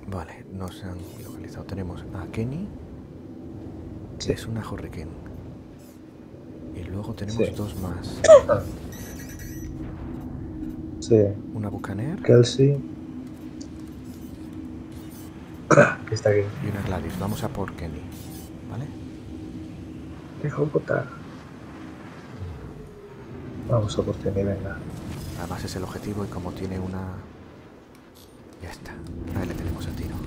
Vale, nos han localizado. Tenemos a Kenny, que Sí. es una Hurricane. Y luego tenemos Sí. dos más. Sí. Una Buccaneer Kelsey. Está aquí. y una Gladys. Vamos a por Kenny, ¿vale? Hijo de puta. Vamos a por Kenny, venga. Además es el objetivo y como tiene una... Ya está. Ahí le tenemos el tiro.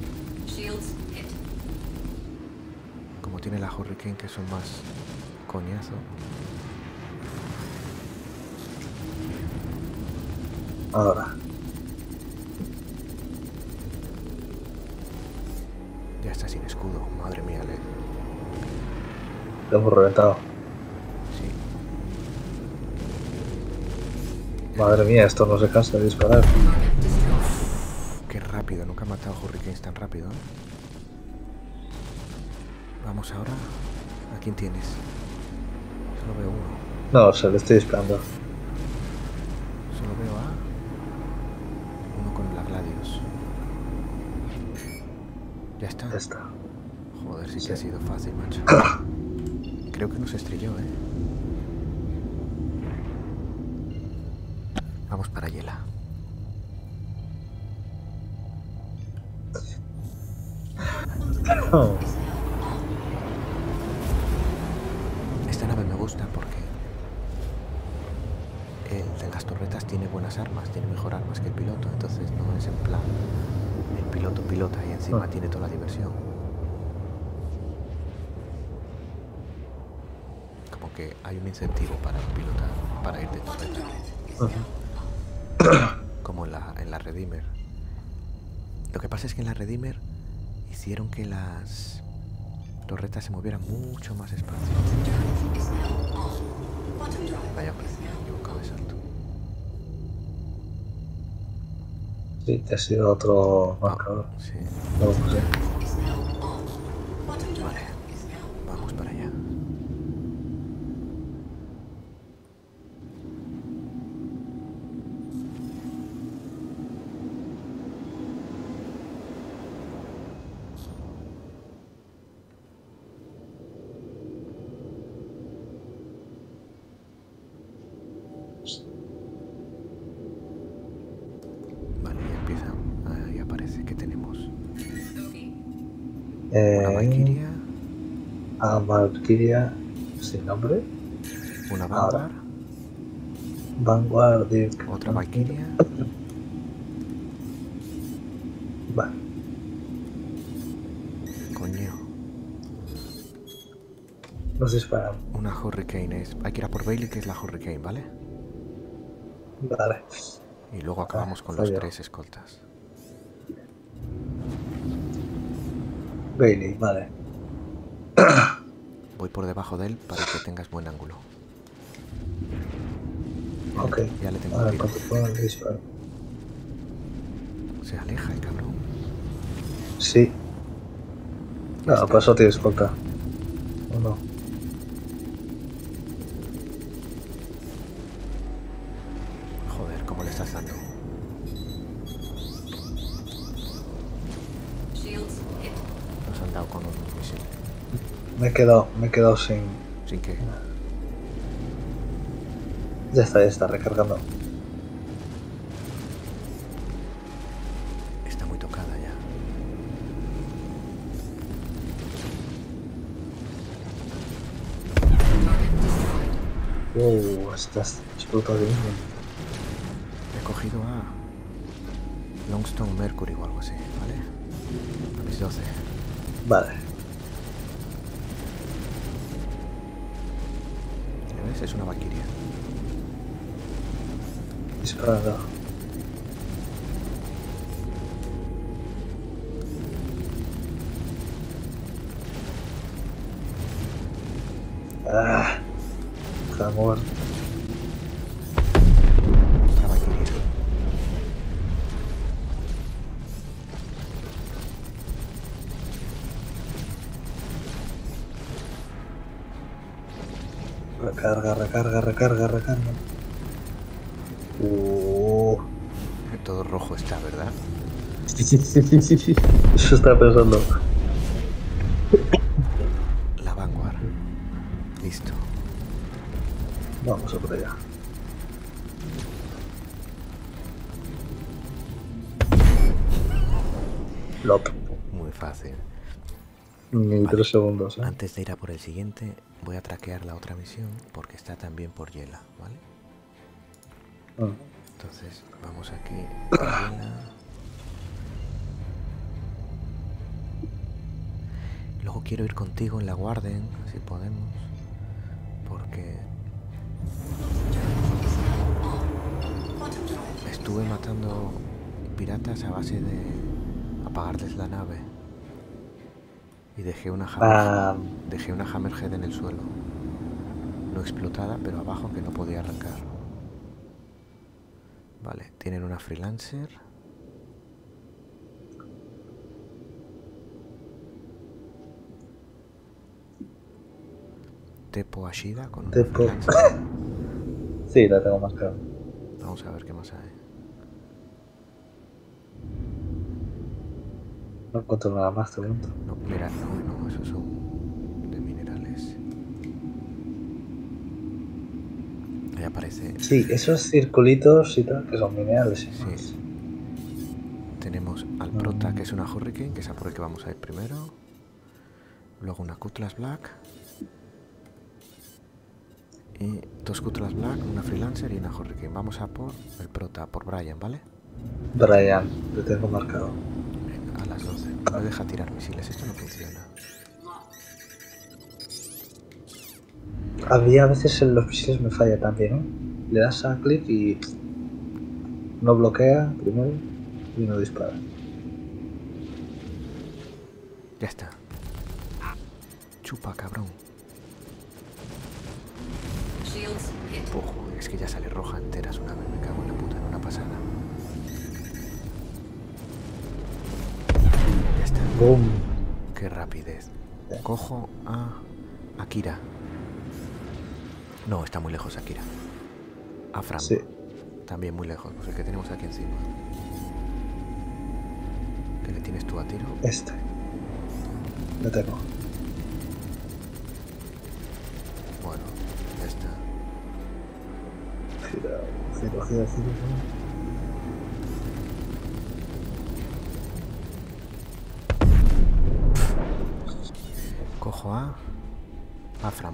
Como tiene la Hurricane, que son más coñazo. Ahora. Ya está sin escudo. Madre mía, Lo hemos reventado. Sí. Madre mía, esto no se cansa de disparar. Qué rápido. Nunca he matado Hurricanes tan rápido, ¿eh? Vamos ahora. ¿A quién tienes? Solo veo uno. No, se le estoy disparando. Solo veo a... uno con la Gladius. Ya está. Ya está. Joder, sí Sí. que ha sido fácil, macho. Creo que nos estrelló, ¿eh? Vamos para Yela. Oh. Esta nave me gusta porque el de las torretas tiene buenas armas, tiene mejor armas que el piloto, entonces no es en plan el piloto pilota y encima tiene toda la diversión. Como que hay un incentivo para pilotar, para ir de torreta. Como en la Redeemer. Lo que pasa es que en la Redeemer hicieron que las torretas se movieran mucho más despacio. Vaya, hombre, me he equivocado de salto. Sí, te ha sido otro marcador. Sí. No, pues sí. Vale, vamos para allá. Vale, ya empieza. Ahí aparece. ¿Qué tenemos? Una Valkyria. A Valkyria sin nombre. Una Ahora. Vanguard. Vanguard. Otra Valkyria. Vale. Coño. Nos disparan. Una Hurricane es... Hay que ir a por Bailey, que es la Hurricane, ¿vale? Vale. Y luego acabamos con los 3 escoltas. Bailey, vale. Voy por debajo de él para que tengas buen ángulo. Ok. Ya le tengo Ahora, el tiro. cuando pueda el disparo. Se aleja el cabrón. Sí. Ya No, está. paso tiene escolta. ¿O no? Joder, ¿cómo le estás dando? Nos han dado con un misil. Me he quedado sin... ¿Sin qué? Ya está recargando. Está muy tocada ya. Estás explotadísimo. He cogido a Longstone Mercury o algo así, ¿vale? A mis 12. Vale. ¿Le ves? Es una Valkyria. Disparando. Ah. Está muerto. Otra Valkyria. Recarga. Todo rojo está, ¿verdad? Sí. Eso estaba pensando. La Vanguard. Listo. Vamos a por allá. Lop. Muy fácil. Ni Vale. 3 segundos, ¿eh? Antes de ir a por el siguiente, voy a traquear la otra misión porque está también por Yela, ¿vale? Ah. Entonces, vamos aquí por Yela. Luego quiero ir contigo en la Warden, si podemos, porque estuve matando piratas a base de apagarles la nave y dejé una Hammerhead en el suelo, no explotada, pero abajo que no podía arrancar. Vale, tienen una Freelancer. Tepo Ashida con una Freelancer. Sí, la tengo más clara. Vamos a ver qué más hay. No encuentro nada más, te pregunto. No, mira, no, esos son de minerales. Ahí aparece. Sí, esos circulitos y tal, que son minerales y más. Sí. Tenemos al Prota, que es una Hurricane, que es a por el que vamos a ir primero. Luego una Cutlass Black. Y dos Cutlass Black, una Freelancer y una Hurricane. Vamos a por el Prota, por Brian, ¿vale? Brian, lo tengo marcado. Venga, a las 12. No deja tirar misiles, esto no funciona. A mí a veces en los misiles me falla también, ¿eh? Le das a clic y no bloquea primero y no dispara. Ya está. Chupa, cabrón. Ojo, es que ya sale roja entera su nave, me cago en la puta, en una pasada. Ya está. ¡Bum! Qué rapidez. Cojo a Akira. No, está muy lejos Akira. A Fran. Sí. También muy lejos, pues el que tenemos aquí encima. ¿Qué le tienes tú a tiro? Este. Lo tengo. Bueno, ya está. Gira. Cojo a Fran.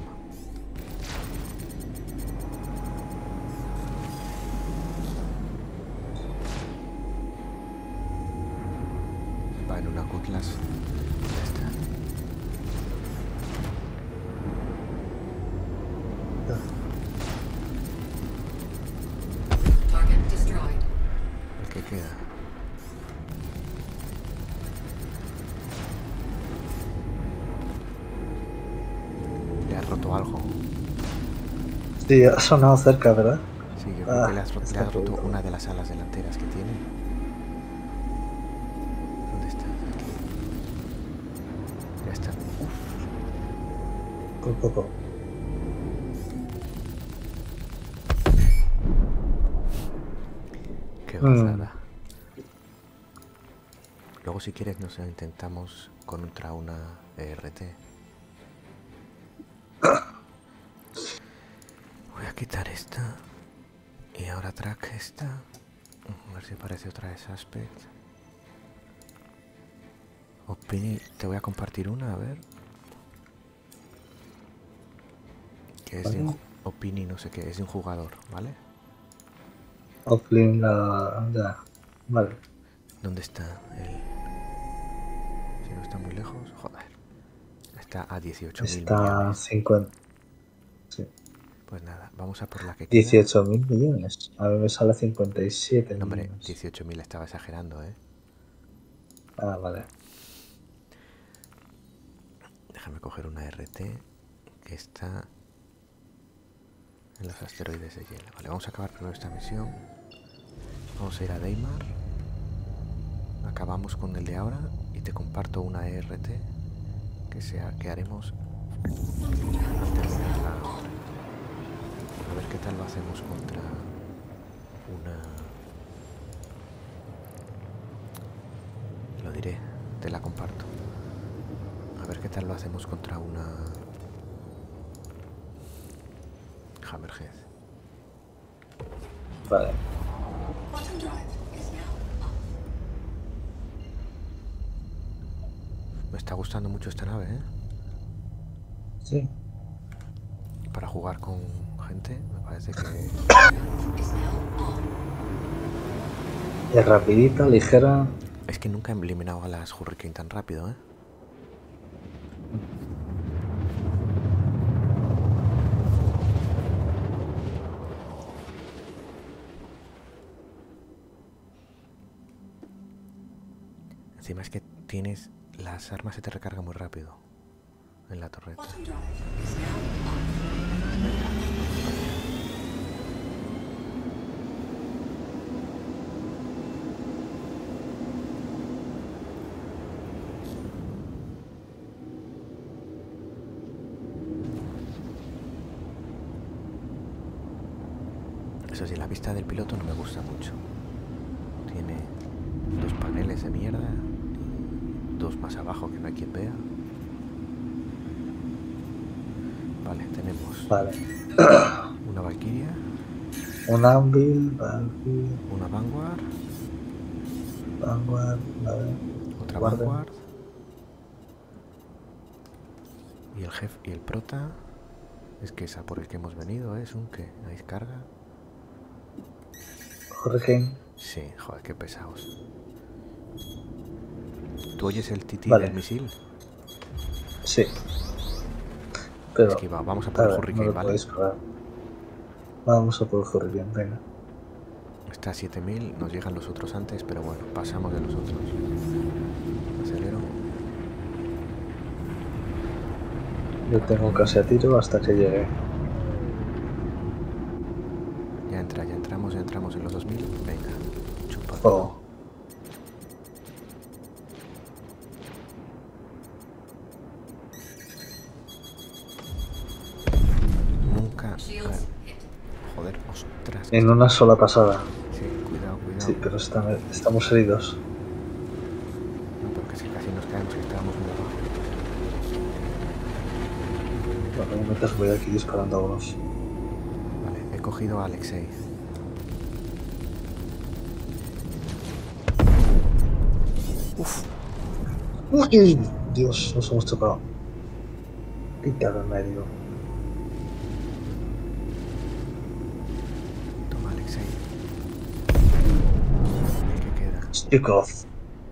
Va en una Cutlass. Ya está. El que queda. Le has roto algo. Sí, ha sonado cerca, ¿verdad? Sí, yo creo que le has roto una de las alas delanteras que tiene. ¿Dónde está? Aquí. Ya está. Poco. Qué gozada. Luego si quieres nos intentamos contra una ERT. Voy a quitar esta. Y ahora track esta. A ver si aparece otra de Suspect. Opini, te voy a compartir una, a ver. Que es de un Opini, no sé qué, es de un jugador, ¿vale? Offline ya. Vale. ¿Dónde está el...? Si no está muy lejos, joder. Está a 18.000 Está millones. 50. Sí. Pues nada, vamos a por la que queda. 18.000 millones. A mí me sale 57 No, hombre, millones. 18.000 estaba exagerando, ¿eh? Ah, vale. Déjame coger una RT que está en los asteroides de hielo. Vale, vamos a acabar primero esta misión. Vamos a ir a Deimar. Acabamos con el de ahora y te comparto una ERT que haremos al terminar la otra. A ver qué tal lo hacemos contra miré, te la comparto. A ver qué tal lo hacemos contra una Hammerhead. Vale. Me está gustando mucho esta nave, ¿eh? Sí. Para jugar con gente, me parece que... Es rapidita, ligera. Es que nunca he eliminado a las Hurricane tan rápido, ¿eh? Encima es que tienes... Las armas se te recargan muy rápido en la torreta. Eso sí, la vista del piloto no me gusta mucho. Tiene dos paneles de mierda y dos más abajo que no hay quien vea. Vale, tenemos una Valkyria, un Anvil, Valkyrie, una Vanguard, vale. otra Guarden. Vanguard y el jefe y el prota. Es que esa por el que hemos venido es un que hay carga. Hurricane. Sí, joder, qué pesados. ¿Tú oyes el tití del misil? Sí. Pero, esquiva, vamos a por el Hurricane, no ¿vale? Vamos a por el Hurricane, venga. Está a 7000, nos llegan los otros antes, pero bueno, pasamos de los otros. Acelero. Yo tengo casi a tiro hasta que llegue. Ya entramos en los 2000. Venga, chupa. Oh. Nunca. Joder, ostras. En una sola pasada. Sí, cuidado. Sí, pero estamos heridos. No, pero que si casi nos caemos, que estábamos muy abajo. Bueno, mientras voy aquí disparando a unos. Vale, he cogido a Alexei. Uf. ¡Uy! Dios, nos hemos tocado. Quitado en medio. Toma, Alexei. El que queda. Stick off.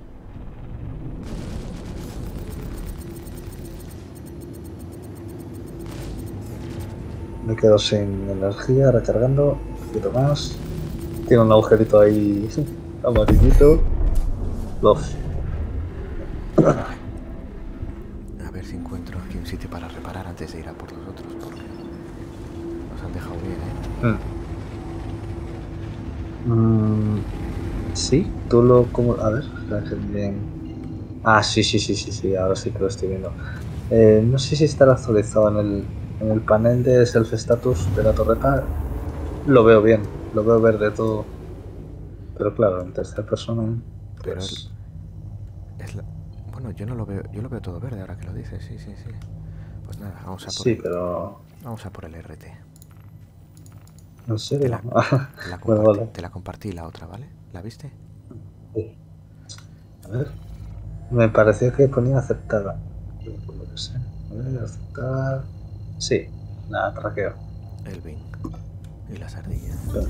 Me quedo sin energía, recargando. Un poquito más. Tiene un agujerito ahí amarillito. Love. A ver si encuentro aquí un sitio para reparar antes de ir a por los otros, porque nos han dejado bien, ¿eh? Sí, tú lo... como a ver, bien. Ah, sí, ahora sí que lo estoy viendo. No sé si estará actualizado en el panel de self status de la torreta. Lo veo bien, lo veo verde todo. Pero claro, en tercera persona. Pero Pues... bueno, yo no lo veo, yo lo veo todo verde ahora que lo dices, sí. Pues nada, vamos a por vamos a por el RT. ¿En serio? Te la compartí la otra, ¿vale? ¿La viste? Sí. A ver. Me pareció que ponía aceptada. No sé. A ver, aceptar. Sí, la traqueo. El Bing y las ardillas. Pero...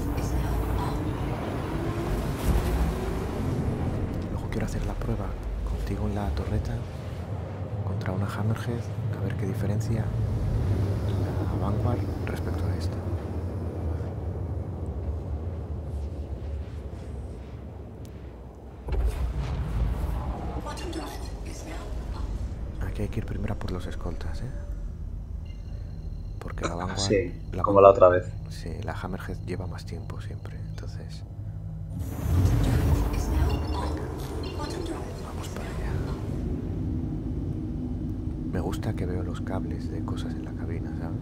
Luego quiero hacer la prueba contigo en la torreta contra una Hammerhead, a ver qué diferencia la Vanguard respecto a esta. Aquí hay que ir primero por los escoltas, ¿eh? Porque la Vanguard... Sí, como la otra vez. Sí, la Hammerhead lleva más tiempo siempre, entonces... Vamos para allá. Me gusta que veo los cables de cosas en la cabina, ¿sabes?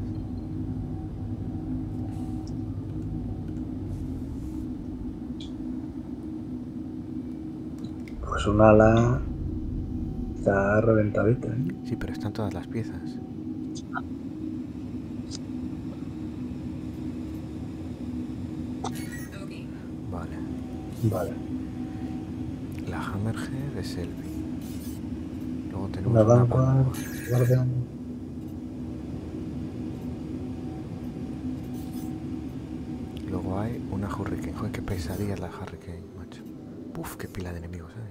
Pues un ala está reventadita, ¿eh? Sí, pero están todas las piezas. Vale. Vale. La Hammerhead es Selby. Luego tenemos Una una Vanguard, Guardian. Luego hay una Hurricane. Joder, qué pesadilla es la Hurricane, macho. Uf, qué pila de enemigos hay.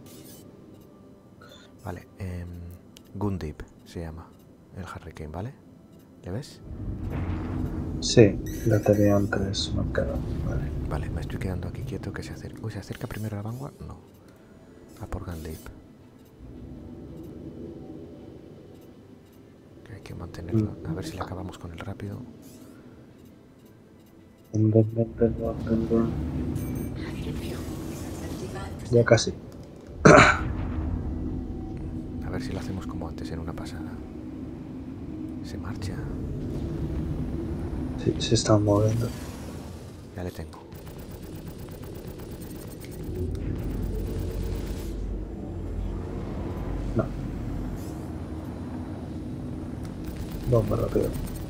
Vale, Gundip se llama el Hurricane, ¿vale? ¿Le ves? Sí, la tenían 3 marcadas. Vale. Vale, me estoy quedando aquí quieto que se acerca. Uy, ¿se acerca primero a la Vanguard? No. A por Gundip. Que hay que mantenerlo. A ver si le acabamos con el rápido. Ya casi. A ver si lo hacemos como antes, en una pasada. Se marcha. Sí, se están moviendo. Ya le tengo. No. Vamos más rápido.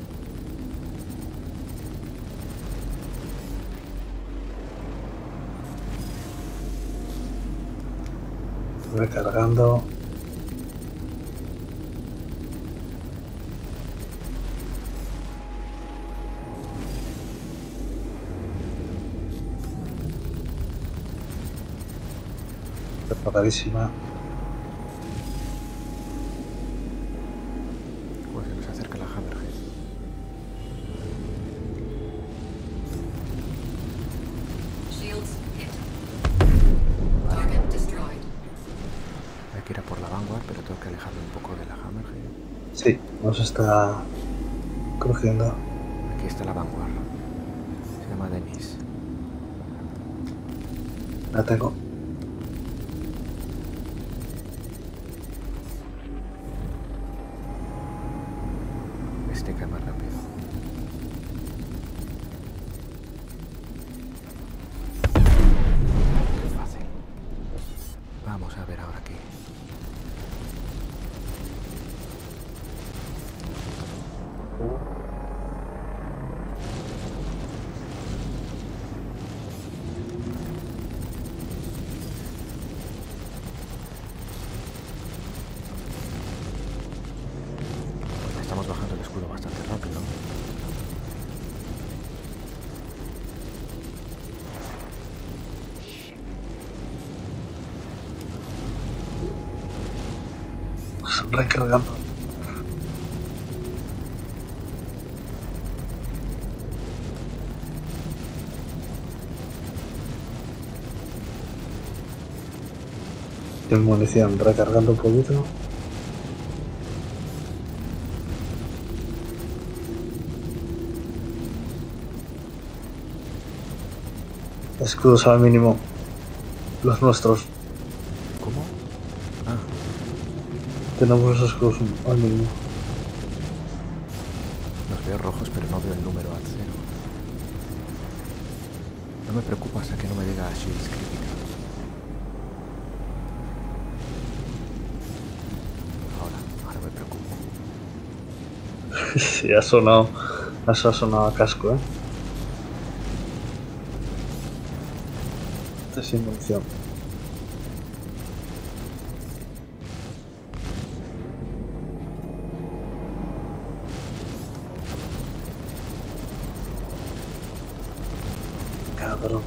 Recargando. Preparadísima. Pues se nos acerca la Hammerhead. Hay que ir a por la Vanguard, pero tengo que alejarme un poco de la Hammerhead. Sí, nos está crujiendo. Aquí está la Vanguard. Se llama Dennis. La tengo. Este cae más rápido. Qué fácil. Vamos a ver ahora aquí. Estamos bajando el escudo bastante rápido. Recargando. Sin munición, recargando un poquito. Escudos al mínimo. Los nuestros. ¿Cómo? Ah, Tenemos los escudos al mínimo. los veo rojos, pero no veo el número al cero. No me preocupa hasta que no me diga Shields crítica. Ahora me preocupo. Sí, ha sonado. Eso ha sonado a casco, Sin munición. Cabrón.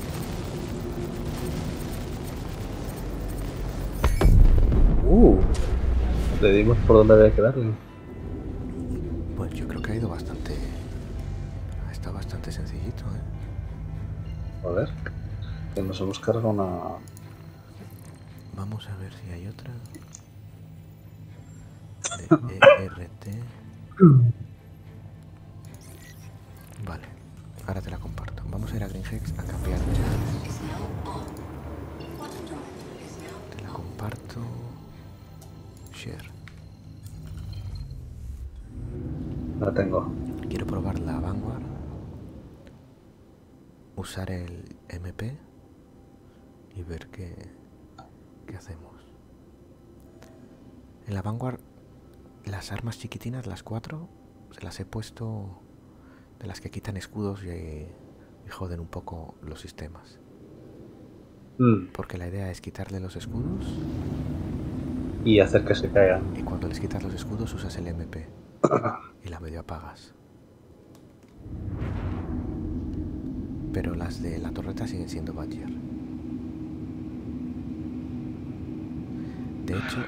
Le dimos por donde había que darle. Pues yo creo que ha ido bastante... Ha estado bastante sencillito, A ver. Que nos hemos cargado una... Vamos a ver si hay otra. De ERT. Vale, ahora te la comparto. Vamos a ir a Green Hex a cambiar. Te la comparto. Share. La tengo. Quiero probar la Vanguard. Usar el MP. Y ver ¿qué hacemos? En la Vanguard, las armas chiquitinas, las 4, se las he puesto de las que quitan escudos y joden un poco los sistemas. Porque la idea es quitarle los escudos y hacer que se caigan. Y cuando les quitas los escudos usas el MP y la medio apagas. Pero las de la torreta siguen siendo Badger. De hecho,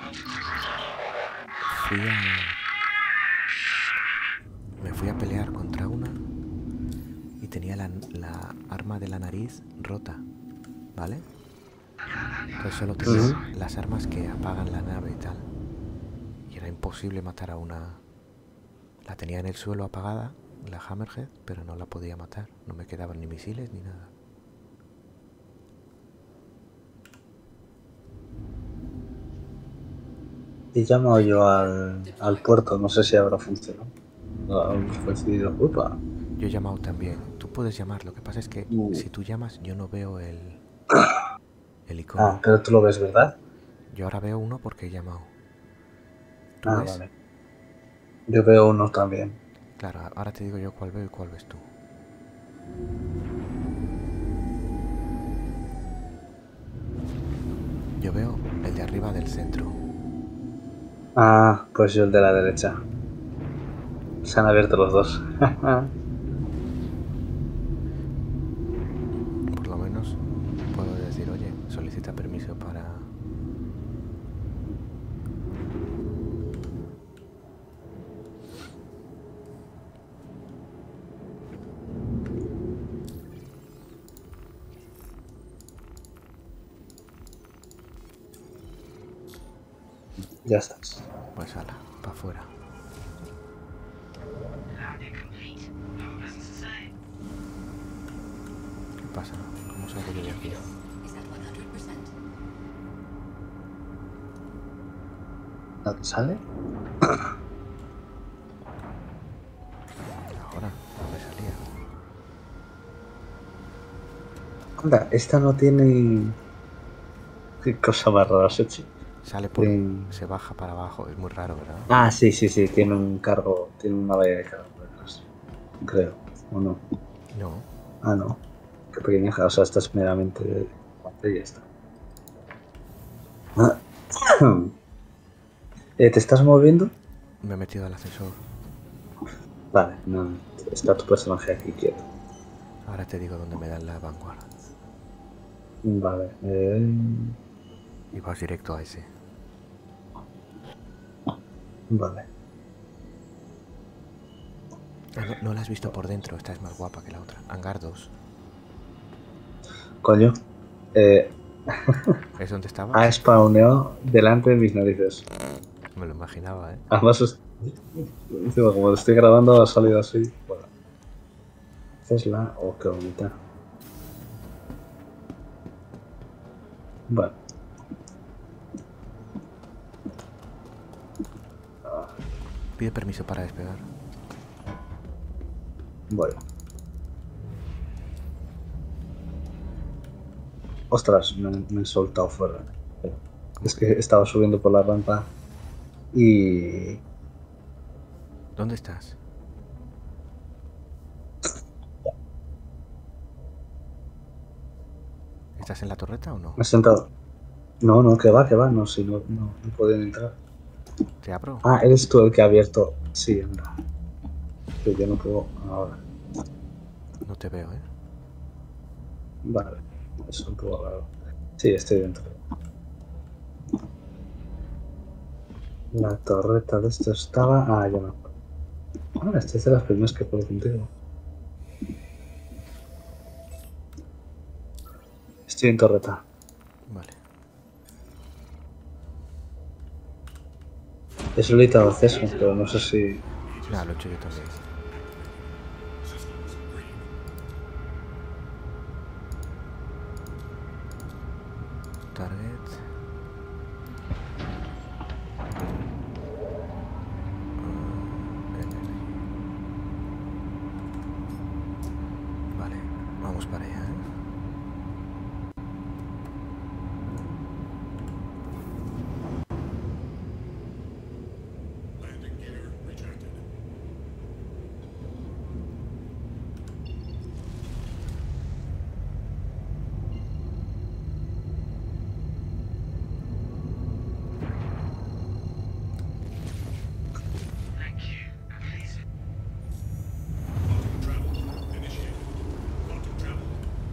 me fui a pelear contra una y tenía la arma de la nariz rota, ¿vale? Entonces solo tenía las armas que apagan la nave y tal. Y era imposible matar a una. La tenía en el suelo apagada, la Hammerhead, pero no la podía matar. No me quedaban ni misiles ni nada. He llamado yo al puerto, no sé si habrá funcionado. Hemos coincidido. Upa. Yo he llamado también. Tú puedes llamar, lo que pasa es que si tú llamas yo no veo el icono. Ah, pero tú lo ves, ¿verdad? Yo ahora veo uno porque he llamado. ¿Tú ves? Vale. Yo veo uno también. Claro, ahora te digo yo cuál veo y cuál ves tú. Yo veo el de arriba del centro. Ah, pues yo el de la derecha. Se han abierto los dos. Por lo menos puedo decir, oye, solicita permiso para... Ya estás. Pues ala, para afuera. ¿Qué pasa? ¿Cómo salgo yo de aquí? ¿No te sale? Ahora, no me salía. Anda, esta no tiene... Qué cosa más rara has hecho. Sale por... Se baja para abajo, es muy raro, ¿verdad? Ah, sí, tiene un cargo, tiene una valla de cargo detrás. Creo, ¿o no? No. Ah, no. Qué pequeñaja, o sea, esta es meramente de y ya está. ¿Te estás moviendo? Me he metido al ascensor. Vale, no, está tu personaje aquí quieto. Ahora te digo dónde me dan la Vanguard. Vale, Y vas directo a ese. Vale. No la has visto por dentro, esta es más guapa que la otra. Hangar 2. Coño. ¿Es donde estabas? Ha spawneado delante de mis narices. Me lo imaginaba, ¿eh? Además, como lo estoy grabando, ha salido así. Bueno. Esta es la... Oh, qué bonita. Bueno. Pide permiso para despegar. Bueno. Ostras, me he soltado fuera. Es que estaba subiendo por la rampa y... ¿Dónde estás? ¿Estás en la torreta o no? Me he sentado. No, que va, no, si no pueden entrar. ¿Te abro? Ah, eres tú el que ha abierto. Sí, anda. Que yo no puedo ahora. No te veo, ¿eh? Vale, es un poco raro. Sí, estoy dentro. La torreta de esto estaba... Ah, ya me acuerdo. Ah, esta es de las primeras que puedo contigo. Estoy en torreta. Vale. He solicitado acceso, pero no sé si... Nada, lo he hecho yo también. Target. Vale, vamos para allá, ¿eh?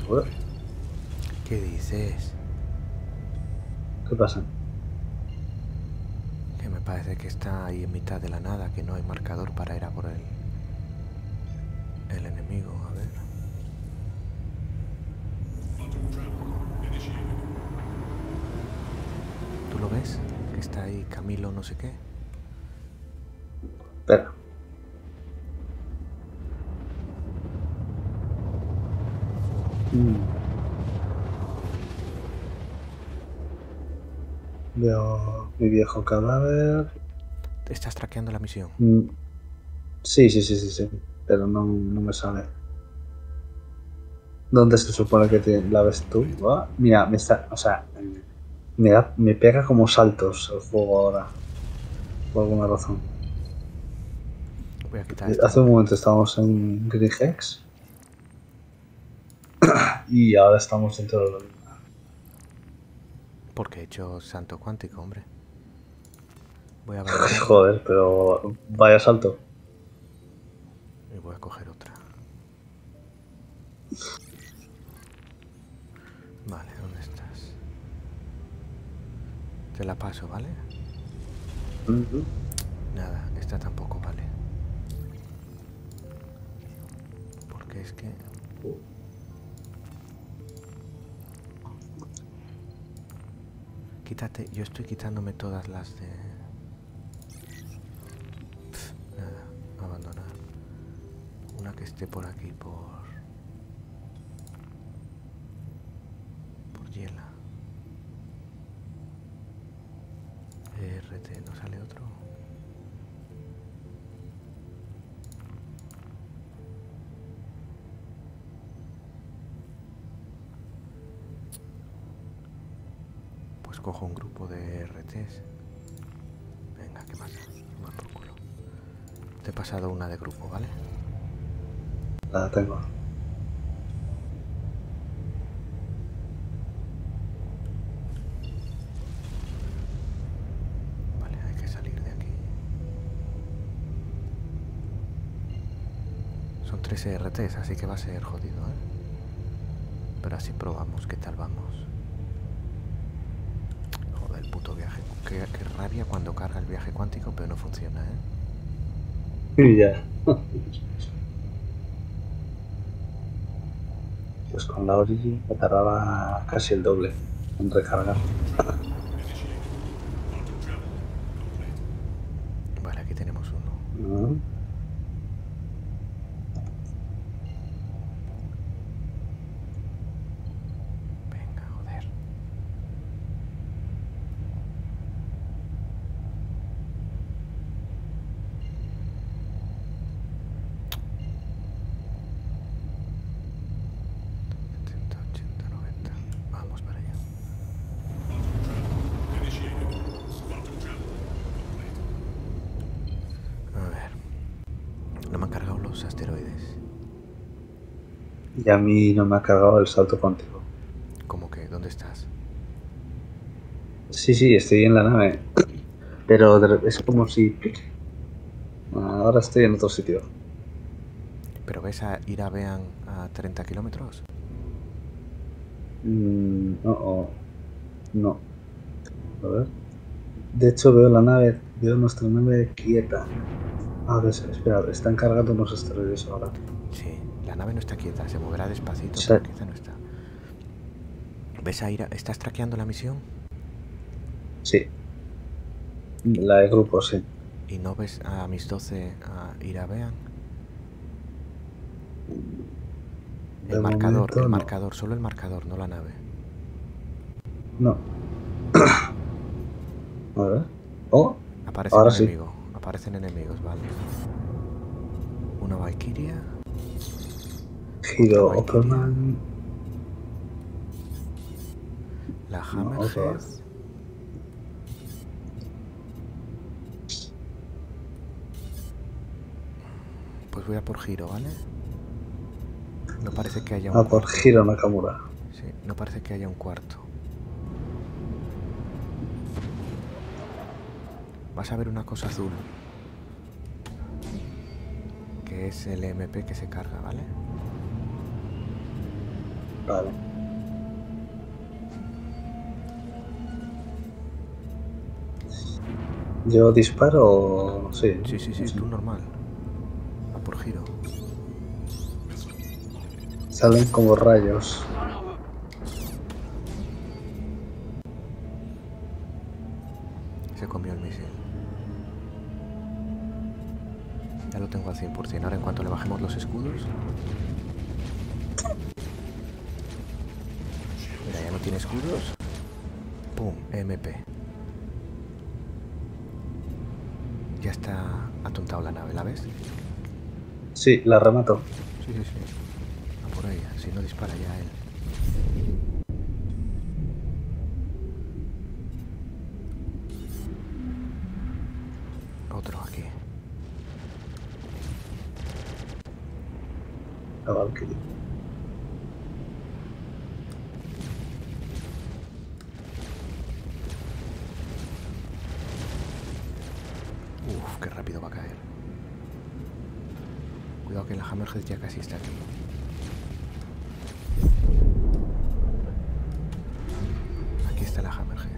¿Qué dices? ¿Qué pasa? Que me parece que está ahí en mitad de la nada, que no hay marcador para ir a por el enemigo. A ver. ¿Tú lo ves? Que está ahí Camilo no sé qué. Espera. Veo mi viejo cadáver. ¿Estás traqueando la misión? Sí. Pero no me sale. ¿Dónde se supone que la ves tú? Mira, me está. O sea, me pega como saltos el juego ahora. Por alguna razón. Voy a quitar esta Hace un nube. momento estábamos en Grigex. Y ahora estamos dentro de la luna. Porque he hecho salto cuántico, hombre. Voy a abandonarla. Joder, pero vaya salto. Y voy a coger otra. Vale, ¿dónde estás? Te la paso, ¿vale? Nada, esta tampoco vale. Porque es que... Quítate, yo estoy quitándome todas las de... Nada, abandonar. Una que esté por aquí, por hiela. RT, ¿no sale otro? Pues cojo un grupo de RTs. Venga, ¿qué más? Más por culo. Te he pasado una de grupo, ¿vale? La tengo. Vale, hay que salir de aquí. Son 13 RTs, así que va a ser jodido, ¿eh? Pero así probamos, ¿qué tal vamos? Joder, el puto viaje. Qué rabia cuando carga el viaje cuántico, pero no funciona, ¿eh? Y ya. Pues con la Origin me tardaba casi el doble en recargar. Vale, aquí tenemos uno. Venga, joder. Vamos para allá. A ver. No me han cargado los asteroides. Y a mí no me ha cargado el salto cuántico. ¿Cómo que? ¿Dónde estás? Sí, estoy en la nave. Pero es como si... Ahora estoy en otro sitio. ¿Pero ves a Irabean a 30 kilómetros? No. A ver. De hecho veo nuestra nave quieta. A ver, espera, están cargando unos asteroides ahora. Sí, la nave no está quieta, se moverá despacito, Sí. pero quieta no está. ¿Ves a Ira? ¿Estás traqueando la misión? Sí. La de grupo, sí. ¿Y no ves a mis 12 a Irabean? El marcador, solo el marcador, no la nave. No. A ver. Oh, Aparecen enemigos, vale. Una Valkyria. Giro Opperman. La Hammerhead. Pues voy a por Giro, ¿vale? No parece que haya un por Giro Nakamura. Sí, no parece que haya un cuarto. Vas a ver una cosa azul. Que es el MP que se carga, ¿vale? Vale. ¿Yo disparo? Sí. Sí, tú normal. A por giro. Salen como rayos. Se comió el misil. Ya lo tengo al 100%. Ahora en cuanto le bajemos los escudos... Mira, ya no tiene escudos. Pum, MP. Ya está atontado la nave, ¿la ves? Sí, la remato. Sí. A por ella, si no dispara ya él. Otro aquí. La Valkyrie. Uf, qué rápido va a caer. Cuidado que la Hammerhead ya casi está aquí. Aquí está la Hammerhead.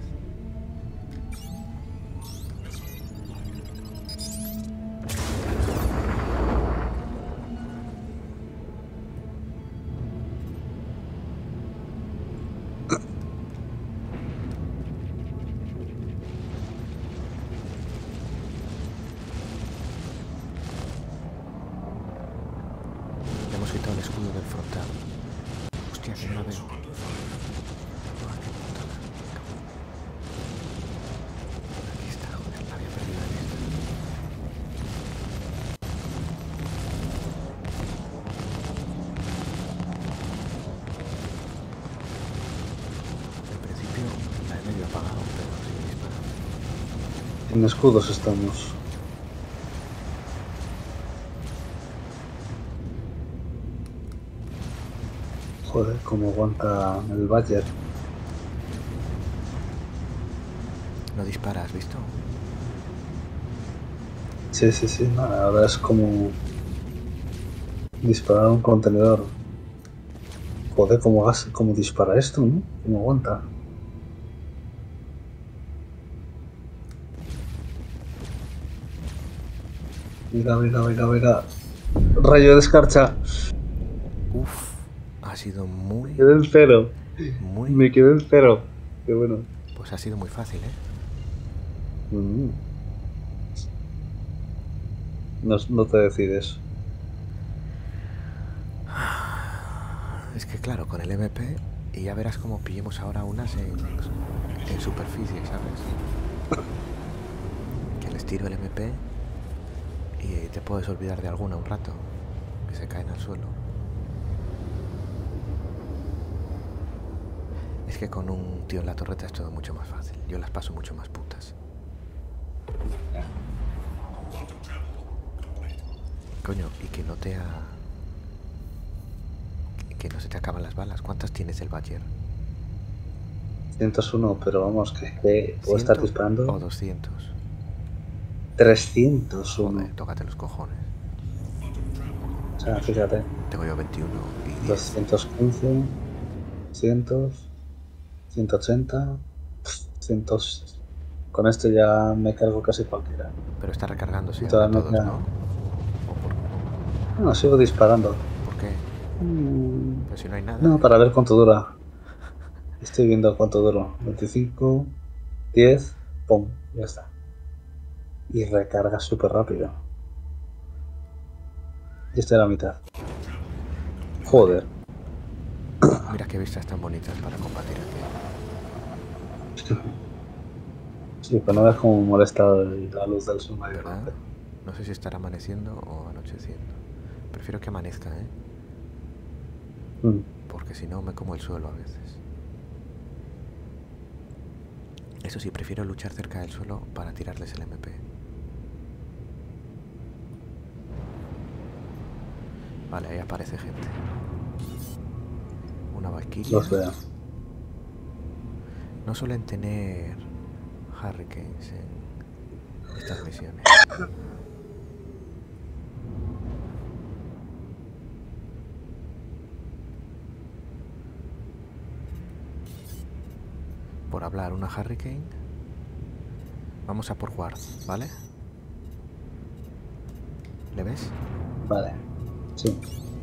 Le hemos quitado el escudo del frontal. Hostia, que no la veo. Aquí está, joder, la había perdido en esta. En principio la he medio apagado, pero sigue disparando. En escudos estamos. Joder, cómo aguanta el Badger. No dispara, ¿has visto? Sí. Nada, ahora es como disparar un contenedor. Joder, cómo dispara esto, ¿no? Cómo aguanta. Mira. Rayo de escarcha. Uf, ha sido muy... Me quedé en cero. Muy... Me quedé en cero. Qué bueno. Pues ha sido muy fácil, ¿eh? No te decides. Es que claro, con el MP, y ya verás cómo pillemos ahora unas en superficie, ¿sabes? Que les tiro el MP y te puedes olvidar de alguna un rato, que se caen al suelo. Es que con un tío en la torreta es todo mucho más fácil. Yo las paso mucho más putas. Coño, y que no te ha... Que no se te acaban las balas. ¿Cuántas tienes el Badger? 101, pero vamos, que puedo estar disparando. ¿O 200? 301. Joder, tócate los cojones. O sea, fíjate. Tengo yo 21 y 10. 215, 100, 180, 100. Con esto ya me cargo casi cualquiera. Pero está recargándose ahora ahora todos, queda... ¿no? No, sigo disparando. ¿Por qué? Pero si no hay nada. No, para ver cuánto dura. Estoy viendo cuánto duro. 25, 10, pum, ya está. Y recarga súper rápido. Y estoy a la mitad. Joder. Mira qué vistas tan bonitas para combatir aquí. Sí, pero no ves cómo molesta la luz del submarino. ¿Verdad? No sé si estará amaneciendo o anocheciendo. Prefiero que amanezca, ¿eh? Porque si no me como el suelo a veces. Eso sí, prefiero luchar cerca del suelo para tirarles el MP. Vale, ahí aparece gente. Una Valkyrie. Los veo. No suelen tener Hurricanes en estas misiones. hablar una Hurricane. Vamos a por Ward, ¿vale? ¿Le ves? Vale. Sí.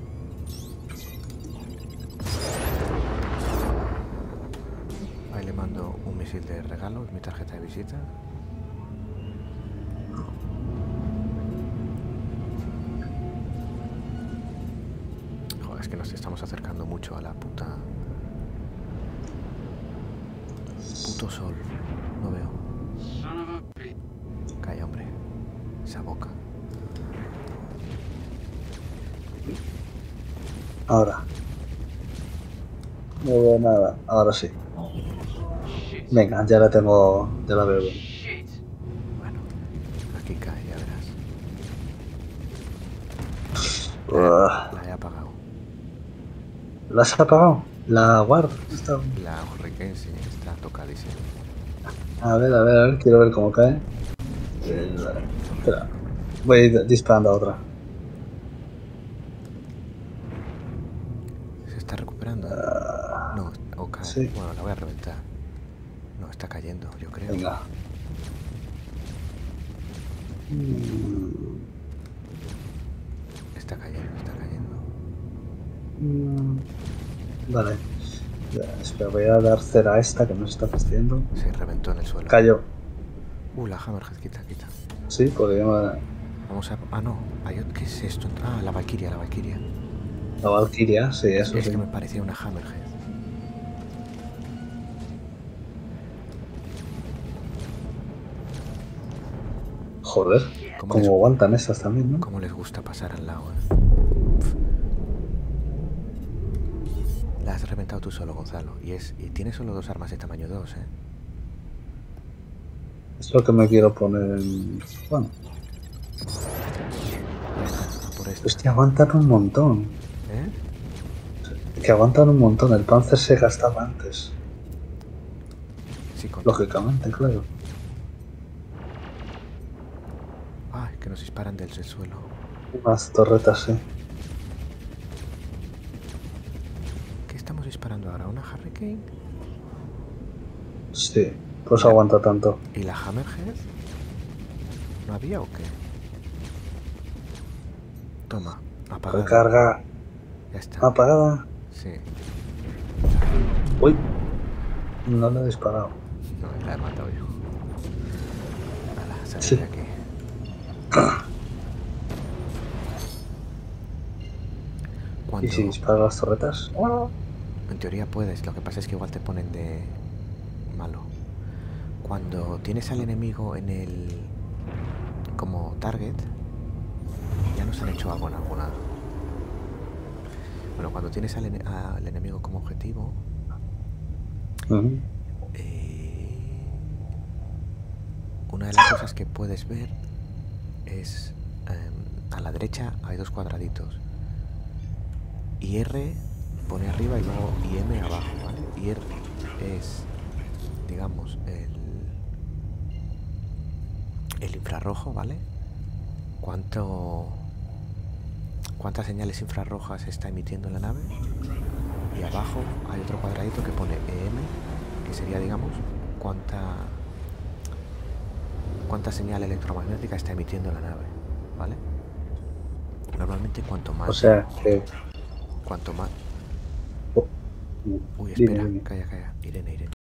Ahí le mando un misil de regalo, mi tarjeta de visita. Joder, es que nos estamos acercando mucho a la puta... Puto sol. No veo. Calla, hombre. Esa boca. Ahora. No veo nada. Ahora sí. Venga, ya la tengo. Ya la veo bien. Bueno, aquí cae, ya verás. La he apagado. ¿La has apagado? La Ward está... La Hurricane sí, está tocadísima. A ver, quiero ver cómo cae. Espera. Voy a ir disparando a otra. Se está recuperando, ¿eh? No, o cae. Sí. Bueno, la voy a reventar. No, está cayendo, yo creo. Venga. Está cayendo, está cayendo. Vale. Espera, voy a dar cera a esta que nos está fastidiando. Se reventó en el suelo. Cayó. La Hammerhead, quita. Sí, porque Vamos a... Ah, no. ¿Qué es esto? Ah, la Valkyria. la Valkyria, sí, eso Es sí. que me parecía una Hammerhead. Joder, como aguantan esas también, ¿no? Cómo les gusta pasar al lado, La has reventado tú solo, Gonzalo. Y tienes solo 2 armas de tamaño 2, Es lo que me quiero poner en... Bueno. Por esto. Hostia, aguantan un montón. Que aguantan un montón. El Panzer se gastaba antes. Sí, lógicamente, claro. Ay, que nos disparan del suelo. Unas torretas, sí. ¿Qué estamos disparando ahora? ¿Una Hurricane? Sí, pues aguanta tanto. ¿Y la Hammerhead? ¿No había o qué? Toma, apagada. Recarga. Ya está. ¿Apagada? Sí. Uy. No le he disparado. No, la he matado yo. Hala, sal Sí. de aquí. ¿Y si disparas las torretas? En teoría puedes, lo que pasa es que igual te ponen de malo. Cuando tienes al enemigo en el... como target, ya nos han hecho algo en alguna. Bueno, cuando tienes al enemigo como objetivo, una de las cosas que puedes ver es a la derecha hay 2 cuadraditos. Y R pone arriba y luego y M abajo, ¿vale? Y R es, digamos, el infrarrojo, ¿vale? ¿Cuántas señales infrarrojas está emitiendo la nave? Y abajo hay otro cuadradito que pone EM, que sería, digamos, cuánta señal electromagnética está emitiendo la nave, ¿vale? Normalmente cuanto más... O sea, que... Cuanto más... Oh. Uy, espera, Dime. calla. Irene.